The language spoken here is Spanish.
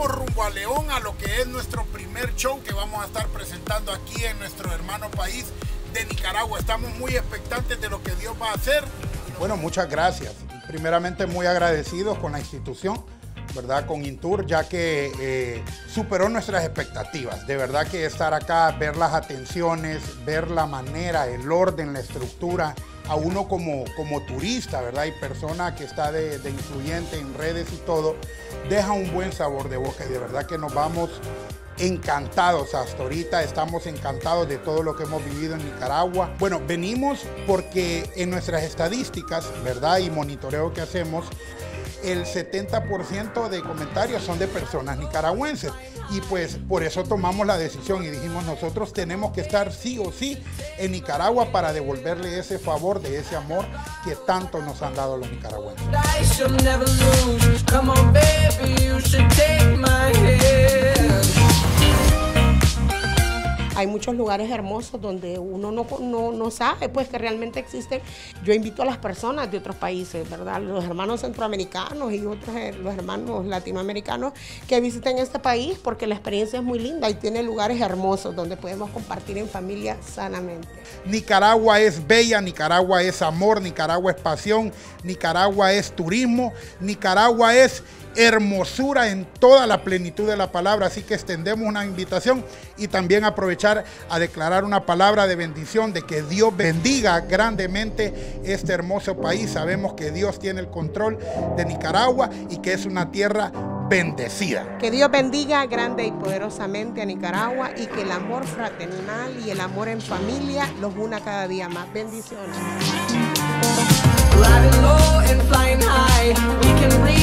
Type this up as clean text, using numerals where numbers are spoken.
vamos rumbo a León, a lo que es nuestro primer show que vamos a estar presentando aquí en nuestro hermano país de Nicaragua. Estamos muy expectantes de lo que Dios va a hacer. Bueno, muchas gracias. Primeramente muy agradecidos con la institución, ¿verdad? Con Intour, ya que superó nuestras expectativas. De verdad que estar acá, ver las atenciones, ver la manera, el orden, la estructura, a uno como turista, ¿verdad? Y persona que está de influyente en redes y todo, deja un buen sabor de boca y de verdad que nos vamos encantados hasta ahorita, estamos encantados de todo lo que hemos vivido en Nicaragua. Bueno, venimos porque en nuestras estadísticas, ¿verdad? Y monitoreo que hacemos, el 70% de comentarios son de personas nicaragüenses y pues por eso tomamos la decisión y dijimos nosotros tenemos que estar sí o sí en Nicaragua para devolverle ese favor de ese amor que tanto nos han dado los nicaragüenses. Hay muchos lugares hermosos donde uno no sabe pues que realmente existen. Yo invito a las personas de otros países, ¿verdad? Los hermanos centroamericanos y otros los hermanos latinoamericanos que visiten este país porque la experiencia es muy linda y tiene lugares hermosos donde podemos compartir en familia sanamente. Nicaragua es bella, Nicaragua es amor, Nicaragua es pasión, Nicaragua es turismo, Nicaragua es hermosura en toda la plenitud de la palabra, así que extendemos una invitación y también aprovechar a declarar una palabra de bendición, de que Dios bendiga grandemente este hermoso país. Sabemos que Dios tiene el control de Nicaragua y que es una tierra bendecida. Que Dios bendiga grande y poderosamente a Nicaragua y que el amor fraternal y el amor en familia los una cada día más. Bendiciones.